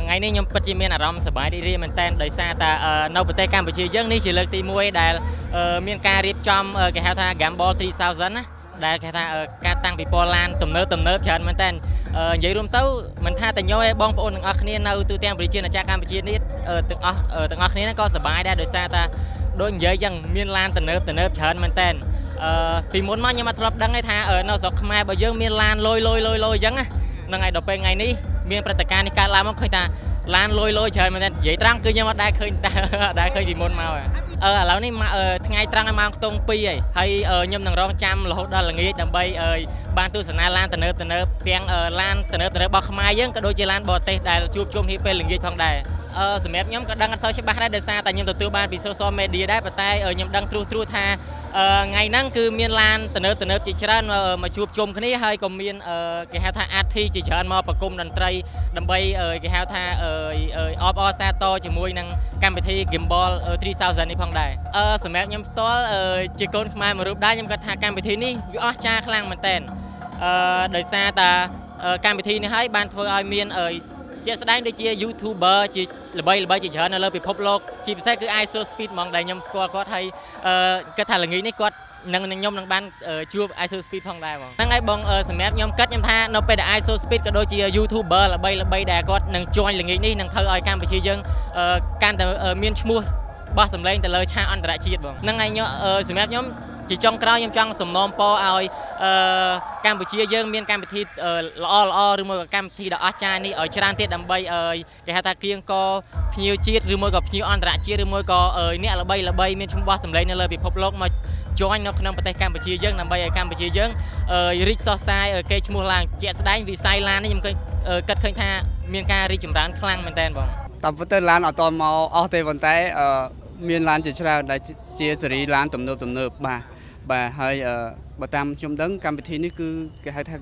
ថ្ងៃនេះខ្ញុំពិតជាមានអារម្មណ៍សប្បាយរីករាយមែនទែនដោយសារតែនៅប្រទេសកម្ពុជាយើងនេះជាលើកទី1ដែលមានការរៀបចំគេហៅថា Gamble 3000 ណាដែលគេថាការតាំងពីពណ៌ឡានទំនើបច្រើនមែនទែននិយាយរួមទៅមិនថាតែញយឯបងប្អូនទាំងអស់គ្នានៅទូទាំងប្រជាជាតិកម្ពុជានេះទាំងអស់គ្នាក៏សប្បាយដែរដោយសារតែដូចនិយាយចឹងមានឡានទំនើបច្រើនមែនទែនពីមុនមកខ្ញុំអត់ធ្លាប់ដឹងទេថានៅស្រុកខ្មែររបស់យើងមានឡានលយអញ្ចឹងណាហ្នឹងហើយដល់ពេលថ្ងៃនេះមានព្រឹត្តិការណ៍នេះកើតឡើងមកឃើញថាឡានលយច្រើនមែនទែននិយាយត្រង់គឺខ្ញុំអត់ដែលឃើញពីមុនមកឥឡូវនេះថ្ងៃត្រង់ឲ្យម៉ោងខ្ទង់2ហើយខ្ញុំនឹងរងចាំរហូតដល់ល្ងាចដើម្បីបានទស្សនាឡានទំនើបទាំងឡានទំនើបរបស់ខ្មែរយើងក៏ដូចជាឡានបរទេសដែលជួបជុំគ្នាពេលល្ងាចផងដែរសម្រាប់ខ្ញុំក៏ដឹងអត់សូវច្បាស់ដែរដោយសារតែខ្ញុំទទួលបានពី social media ដែរប៉ុន្តែខ្ញុំដឹងត្រួសថាថ្ងៃហ្នឹងគឺមានឡានទំនើបជាច្រើនមកជួបជុំគ្នាហើយក៏មានគេហៅថា artist ជាច្រើនមកប្រគំតន្ត្រីដើម្បីគេហៅថាអបអរសាទរជាមួយនឹងកម្មវិធី Gimbal 3000 នេះផងដែរសម្រាប់ខ្ញុំផ្ទាល់ជាកូនខ្មែរមួយរូបដែរខ្ញុំគាត់ថាកម្មវិធីនេះវាអស្ចារ្យខ្លាំងមែនទែនដោយសារតែកម្មវិធីនេះហើយបានធ្វើឲ្យមានជាស្ដែងដូចជា YouTuber ជាល្បីជាច្រើននៅលើពិភពលោកជាពិសេសគឺ ISO Speed ហ្មងដែលខ្ញុំស្គាល់គាត់ហើយគាត់ថាល្ងាចនេះគាត់នឹងខ្ញុំនឹងបានជួប ISO Speed ផងដែរបងហ្នឹងហើយបងសម្រាប់ខ្ញុំខ្ញុំថានៅពេលដែល ISO Speed ក៏ដូចជា YouTuber ល្បីដែលគាត់នឹង join ល្ងាចនេះនឹងធ្វើឲ្យកម្ពុជាយើងកាន់តែមានឈ្មោះបោះសម្លេងទៅលើឆាកអន្តរជាតិបងហ្នឹងហើយសម្រាប់ខ្ញុំជាចុងក្រោយខ្ញុំចង់សំណូមពរឲ្យកម្ពុជាយើងមានកម្មវិធីល្អឬមួយក៏កម្មវិធីដ៏អស្ចារ្យនេះឲ្យច្រើនទៀតដើម្បីគេហៅថាគៀងកភ្ញៀវជាតិឬមួយក៏ភ្ញៀវអន្តរជាតិឬមួយក៏អ្នកល្បីមានឈ្មោះបោះសម្លេងនៅលើពិភពលោកមក join នៅក្នុងប្រទេសកម្ពុជាយើងដើម្បីឲ្យកម្ពុជាយើងរីកសុសសាយកេរ្តិ៍ឈ្មោះឡើងជាក់ស្ដែងវិស័យឡាននេះខ្ញុំគិតឃើញថាមានការរីកចម្រើនខ្លាំងមែនទែនបងតាមពិតទៅឡានអត់តមកអស់ទេប៉ុន្តែមានឡានជាច្រើនដែលជាសេរីឡានទំនើបបាទហើយបើតាមខ្ញុំដឹងកម្មវិធីនេះគឺគេហៅថា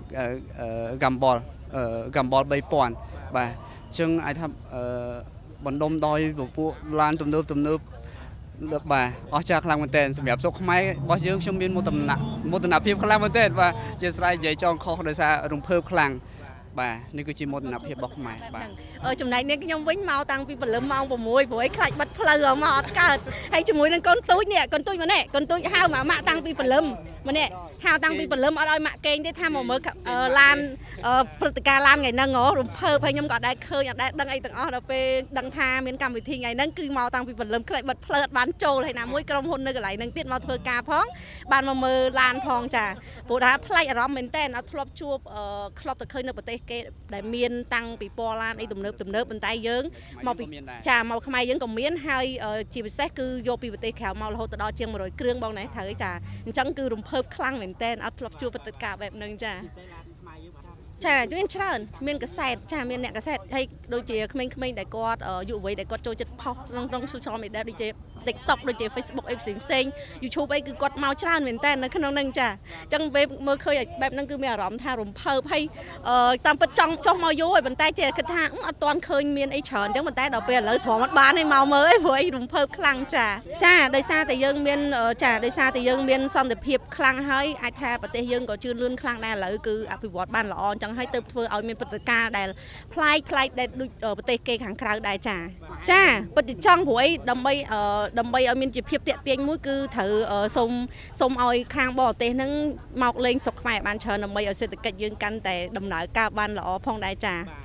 Gamble 3000 បាទអញ្ចឹងអាចថាបណ្ដុំដោយពួកឡានទំនើបបាទអស្ចារ្យខ្លាំងមែនទែនសម្រាប់ស្រុកខ្មែររបស់យើងខ្ញុំមានមោទនភាពខ្លាំងមែនទែនបាទជាស្រ័យនិយាយចងខុសដោយសាររំភើបខ្លាំងបាទនេះគឺជាមោទនភាពរបស់ខ្មែរបាទចំណែកនេះខ្ញុំវិញមកតាំងពីព្រលឹមម៉ោង6ព្រោះឲ្យខ្លាចបាត់ផ្លូវមកអត់កើតហើយជាមួយនឹងកូនទូចនេះកូនទូចម្នាក់កូនទូចហៅម៉ាក់តាំងពីព្រលឹមម្នាក់ហៅតាំងពីព្រលឹមអត់ឲ្យម៉ាក់គេងទេថាមកមើលឡានព្រឹត្តិការណ៍ឡានថ្ងៃហ្នឹងរំភើបហើយខ្ញុំក៏អត់ដែរឃើញអត់ដែរដឹងអីទាំងអស់ដល់ពេលដឹងថាមានកម្មវិធីថ្ងៃហ្នឹងគឺមកតាំងពីព្រលឹមខ្លាចបាត់ផ្លូវអត់បានចូលហើយណាមួយក្រុមហ៊ុននៅកន្លែងហ្នឹងទៀតមកធ្វើការផងបានមកមើលឡានផងចាព្រោះថាប្លែកអារម្មណ៍មែនតើអត់ធ្លាប់ជួបធ្លាប់តែឃើញនៅប្រទេសគេដែលមានតាំងពីពណ៌ឡានអីទំនើបប៉ុន្តែយើងមកពីមកខ្មែរយើងក៏មានហើយជាពិសេសគឺយកពីប្រទេសក្រៅមករហូតដល់ជាង100គ្រឿងបងណាត្រូវឯចាអញ្ចឹងគឺរំភើបខ្លាំងមែនតើអត់ធ្លាប់ជួបព្រឹត្តិការណ៍បែបហ្នឹងចាមានច្រើនមានកសែតមានអ្នកកសែតហើយដូចជាក្មេងៗដែលគាត់យុវវ័យដែលគាត់ចូលចិត្តផុសក្នុង social media ដូចជា TikTok ដូចជា Facebook អីផ្សេង YouTube អីគឺគាត់មកច្រើនមែនតើនៅក្នុងហ្នឹងចាអញ្ចឹងពេលមើលឃើញបែបហ្នឹងគឺមានអារម្មណ៍ថារំភើបហើយតាមពិតចង់ចុះមកយូរហើយប៉ុន្តែជាគិតថាអត់ទាន់ឃើញមានអីច្រើនអញ្ចឹងប៉ុន្តែដល់ពេលឥឡូវទ្រាំអត់បានឲ្យមកមើលឯងព្រោះអីរំភើបខ្លាំងចាដោយសារតែយើងមានសន្តិភាពខ្លាំងហើយអាចថាប្រទេសយើងក៏ជឿនលឿនខ្លាំងដែរឥឡូវគឺអភិវឌ្ឍបានល្អអញ្ចឹងហើយទៅធ្វើឲ្យមានព្រឹត្តិការណ៍ដែលប្លែកដែលដូចប្រទេសគេខាងក្រៅដែរចាពិតជាចង់ព្រោះអីដើម្បីឲ្យមានជាភាពតាក់ទាញមួយគឺត្រូវសូមឲ្យខាងបរទេសហ្នឹងមកលេងស្រុកខ្មែរបានច្រើនដើម្បីឲ្យសេដ្ឋកិច្ចយើងកាន់តែដំណើរការបានល្អផងដែរចា